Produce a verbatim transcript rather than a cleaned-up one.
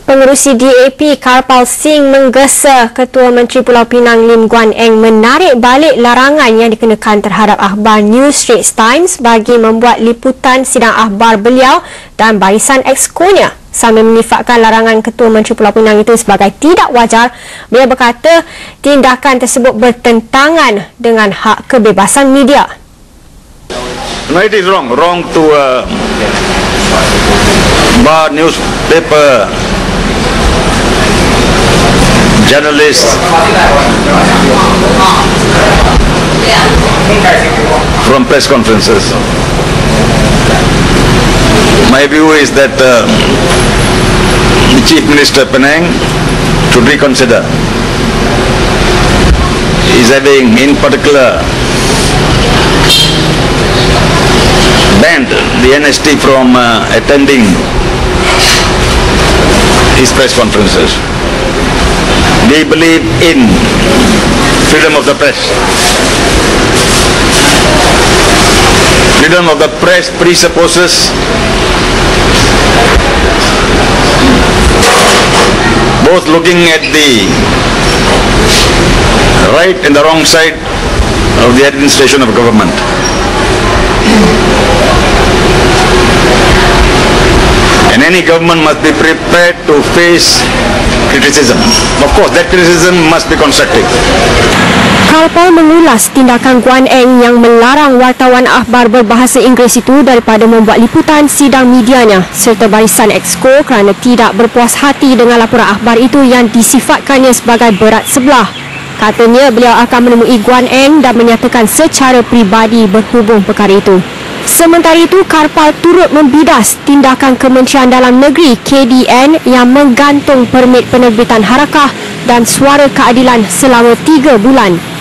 Pengerusi D A P Karpal Singh menggesa Ketua Menteri Pulau Pinang Lim Guan Eng menarik balik larangan yang dikenakan terhadap akhbar New Straits Times bagi membuat liputan sidang akhbar beliau dan barisan exco-nya. Sambil menyifatkan larangan Ketua Menteri Pulau Pinang itu sebagai tidak wajar, beliau berkata tindakan tersebut bertentangan dengan hak kebebasan media. No, it is wrong. Wrong to uh, bar newspaper journalists from press conferences. My view is that uh, the Chief Minister Penang should reconsider. He is having, in particular, banned the N S T from uh, attending his press conferences. They believe in freedom of the press. Freedom of the press presupposes both looking at the right and the wrong side of the administration of government. And any government must be prepared to face criticism. Of course, that criticism must be constructive. Karpal mengulas tindakan Guan Eng yang melarang wartawan akhbar berbahasa Inggeris itu daripada membuat liputan sidang medianya serta barisan exco kerana tidak berpuas hati dengan laporan akhbar itu yang disifatkannya sebagai berat sebelah. Katanya beliau akan menemui Guan Eng dan menyatakan secara peribadi berhubung perkara itu. Sementara itu, Karpal turut membidas tindakan Kementerian Dalam Negeri K D N yang menggantung permit penerbitan harakah dan suara keadilan selama tiga bulan.